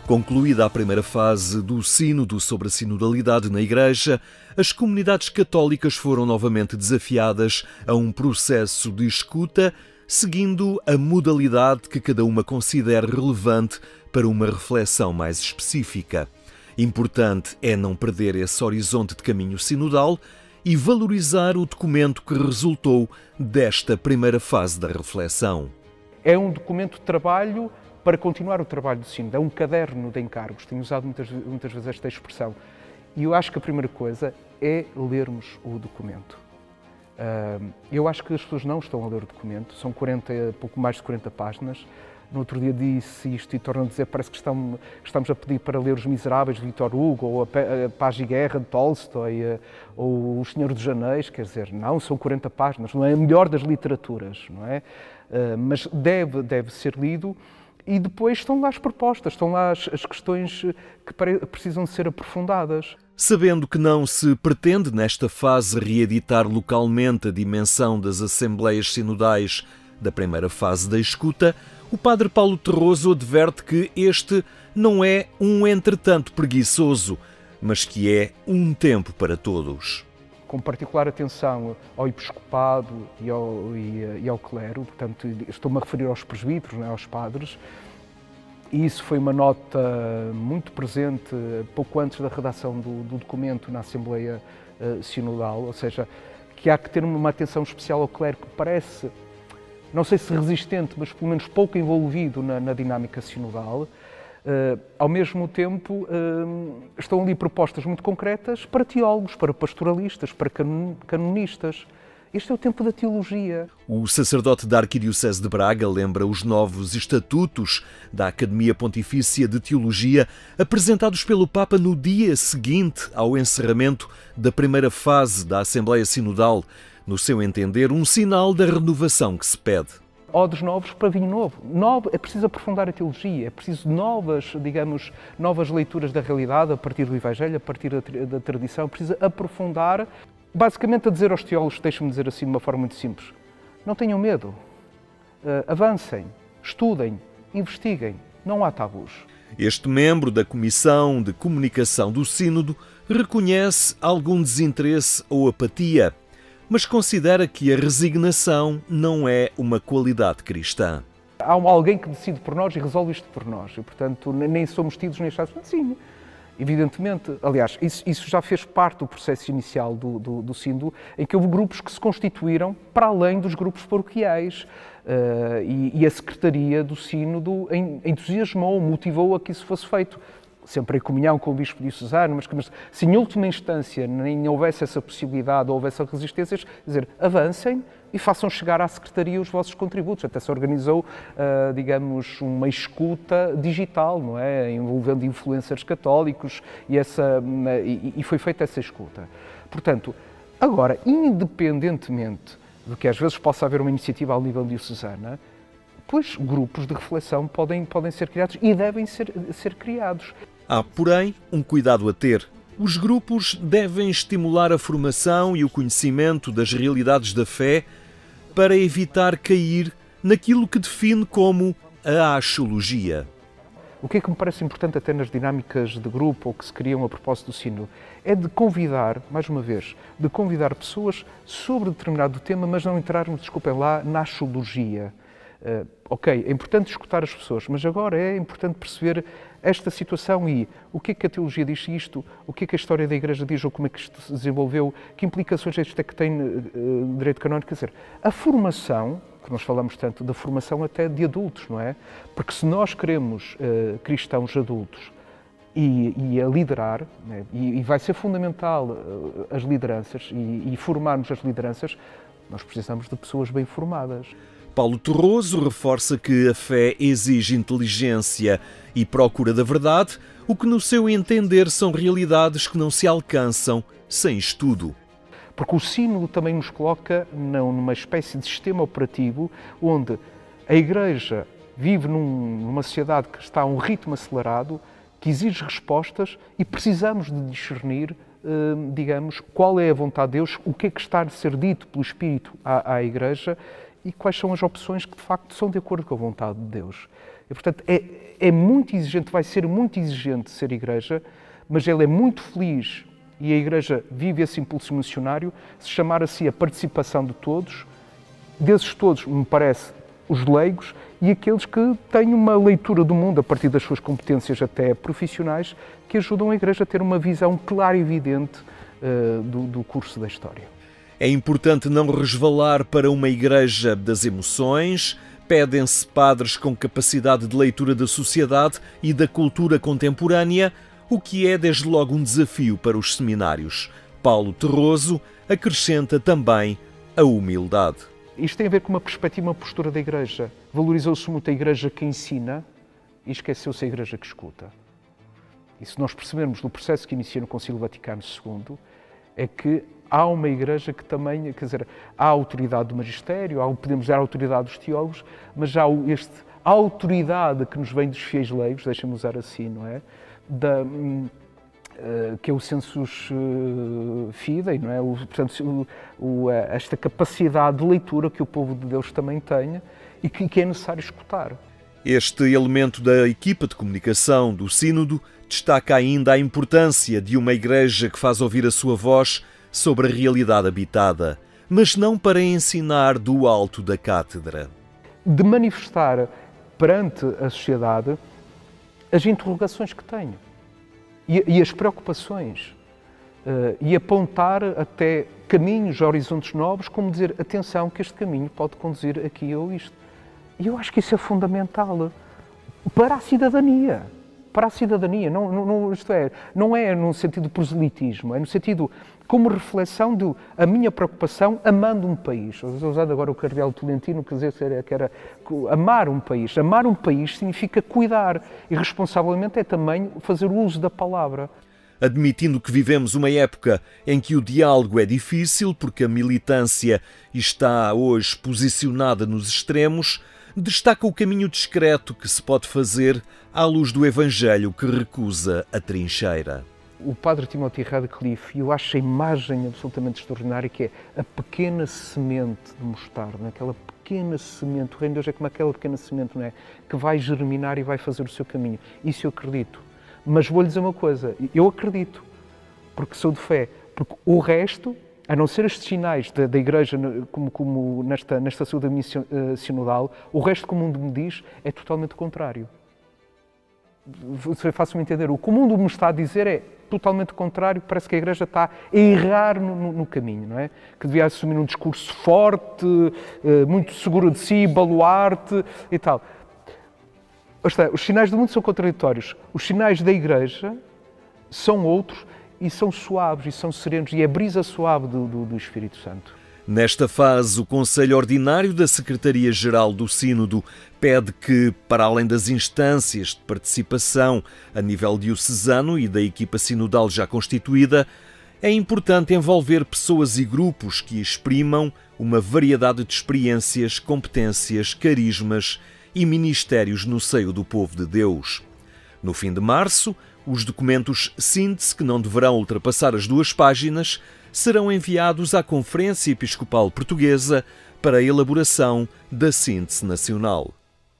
Concluída a primeira fase do Sínodo sobre a sinodalidade na Igreja, as comunidades católicas foram novamente desafiadas a um processo de escuta, seguindo a modalidade que cada uma considere relevante para uma reflexão mais específica. Importante é não perder esse horizonte de caminho sinodal e valorizar o documento que resultou desta primeira fase da reflexão. É um documento de trabalho para continuar o trabalho do Sínodo. É um caderno de encargos. Tenho usado muitas vezes esta expressão. E eu acho que a primeira coisa é lermos o documento. Eu acho que as pessoas não estão a ler o documento. São pouco mais de 40 páginas. No outro dia disse isto e torno a dizer, parece que estamos a pedir para ler Os Miseráveis de Victor Hugo, ou a Paz e Guerra de Tolstói, ou O Senhor dos Anéis. Quer dizer, não, são 40 páginas. Não é a melhor das literaturas, não é? Mas deve ser lido. E depois estão lá as propostas, estão lá as questões que precisam ser aprofundadas. Sabendo que não se pretende, nesta fase, reeditar localmente a dimensão das Assembleias Sinodais da primeira fase da escuta, o padre Paulo Terroso adverte que este não é um entretanto preguiçoso, mas que é um tempo para todos. Com particular atenção ao episcopado e ao clero, portanto, estou-me a referir aos presbíteros, não é, aos padres, e isso foi uma nota muito presente pouco antes da redação do documento na Assembleia Sinodal, ou seja, que há que ter uma atenção especial ao clero que parece, não sei se resistente, mas pelo menos pouco envolvido na dinâmica sinodal. Ao mesmo tempo, estão ali propostas muito concretas para teólogos, para pastoralistas, para canonistas. Este é o tempo da teologia. O sacerdote da Arquidiocese de Braga lembra os novos estatutos da Academia Pontifícia de Teologia apresentados pelo Papa no dia seguinte ao encerramento da primeira fase da Assembleia Sinodal. No seu entender, um sinal da renovação que se pede. Odres novos para vinho novo. É preciso aprofundar a teologia, é preciso novas leituras da realidade a partir do Evangelho, a partir da tradição. Precisa aprofundar, basicamente a dizer aos teólogos, deixe-me dizer assim de uma forma muito simples, não tenham medo, avancem, estudem, investiguem, não há tabus. Este membro da Comissão de Comunicação do Sínodo reconhece algum desinteresse ou apatia, mas considera que a resignação não é uma qualidade cristã. Há alguém que decide por nós e resolve isto por nós, e portanto nem somos tidos nem achados. Sim, evidentemente. Aliás, isso já fez parte do processo inicial do Sínodo, em que houve grupos que se constituíram para além dos grupos paroquiais. E a Secretaria do Sínodo entusiasmou, motivou a que isso fosse feito. Sempre em comunhão com o Bispo diocesano, mas se em última instância nem houvesse essa possibilidade ou houvesse resistências, dizer, avancem e façam chegar à Secretaria os vossos contributos. Até se organizou, digamos, uma escuta digital, não é? Envolvendo influencers católicos e foi feita essa escuta. Portanto, agora, independentemente de que às vezes possa haver uma iniciativa ao nível diocesana, pois grupos de reflexão podem ser criados e devem ser criados. Há, porém, um cuidado a ter. Os grupos devem estimular a formação e o conhecimento das realidades da fé para evitar cair naquilo que define como a axiologia. O que é que me parece importante até nas dinâmicas de grupo ou que se criam a propósito do Sínodo é de convidar, mais uma vez, de convidar pessoas sobre determinado tema, mas não entrarmos, desculpem lá, na axiologia. Ok, é importante escutar as pessoas, mas agora é importante perceber esta situação e o que é que a teologia diz isto, o que é que a história da Igreja diz ou como é que isto se desenvolveu, que implicações isto é que tem no direito canónico. Quer dizer, a formação, que nós falamos tanto da formação até de adultos, não é? Porque se nós queremos cristãos adultos e a liderar, né? e vai ser fundamental as lideranças e formarmos as lideranças, nós precisamos de pessoas bem formadas. Paulo Terroso reforça que a fé exige inteligência e procura da verdade, o que no seu entender são realidades que não se alcançam sem estudo. Porque o Sínodo também nos coloca numa espécie de sistema operativo onde a Igreja vive numa sociedade que está a um ritmo acelerado, que exige respostas e precisamos de discernir, digamos, qual é a vontade de Deus, o que é que está a ser dito pelo Espírito à Igreja e quais são as opções que, de facto, são de acordo com a vontade de Deus. E, portanto, é muito exigente, vai ser muito exigente ser Igreja, mas ela é muito feliz, e a Igreja vive esse impulso missionário, se chamar assim a participação de todos, desses todos, me parece, os leigos e aqueles que têm uma leitura do mundo a partir das suas competências até profissionais, que ajudam a Igreja a ter uma visão clara e evidente do curso da história. É importante não resvalar para uma Igreja das emoções. Pedem-se padres com capacidade de leitura da sociedade e da cultura contemporânea, o que é desde logo um desafio para os seminários. Paulo Terroso acrescenta também a humildade. Isto tem a ver com uma perspectiva, uma postura da Igreja. Valorizou-se muito a Igreja que ensina e esqueceu-se a Igreja que escuta. E se nós percebermos no processo que inicia no Concílio Vaticano II, é que há uma Igreja que também, quer dizer, há a autoridade do magistério, podemos dizer a autoridade dos teólogos, mas há a autoridade que nos vem dos fiéis leigos, deixa-me usar assim, não é? Que é o sensus fidei, não é? Portanto, esta capacidade de leitura que o povo de Deus também tenha e que é necessário escutar. Este elemento da equipa de comunicação do Sínodo destaca ainda a importância de uma Igreja que faz ouvir a sua voz sobre a realidade habitada, mas não para ensinar do alto da cátedra. De manifestar perante a sociedade as interrogações que tenho e as preocupações e apontar até caminhos, horizontes novos, como dizer, atenção que este caminho pode conduzir aqui ou isto. E eu acho que isso é fundamental para a cidadania. Para a cidadania, isto é, não é no sentido de proselitismo, é no sentido como reflexão de a minha preocupação amando um país. Usando agora o Cardeal Tolentino, quer dizer, que era amar um país. Amar um país significa cuidar e responsavelmente é também fazer uso da palavra. Admitindo que vivemos uma época em que o diálogo é difícil porque a militância está hoje posicionada nos extremos, destaca o caminho discreto que se pode fazer à luz do Evangelho que recusa a trincheira. O padre Timothy Radcliffe, eu acho a imagem absolutamente extraordinária, que é a pequena semente de mostarda, aquela pequena semente, o reino de Deus é como aquela pequena semente, não é? Que vai germinar e vai fazer o seu caminho. Isso eu acredito. Mas vou-lhe dizer uma coisa, eu acredito, porque sou de fé, porque o resto, a não ser estes sinais da Igreja, como nesta saúde sinodal, o resto que o mundo me diz é totalmente contrário. Faço-me entender, o que o mundo me está a dizer é totalmente contrário, parece que a Igreja está a errar no caminho, não é? Que devia assumir um discurso forte, muito seguro de si, baluarte e tal. Os sinais do mundo são contraditórios. Os sinais da Igreja são outros e são suaves e são serenos e é a brisa suave do Espírito Santo. Nesta fase, o Conselho Ordinário da Secretaria-Geral do Sínodo pede que, para além das instâncias de participação a nível diocesano e da equipa sinodal já constituída, é importante envolver pessoas e grupos que exprimam uma variedade de experiências, competências, carismas e ministérios no seio do povo de Deus. No fim de março, os documentos síntese, que não deverão ultrapassar as 2 páginas, serão enviados à Conferência Episcopal Portuguesa para a elaboração da síntese nacional.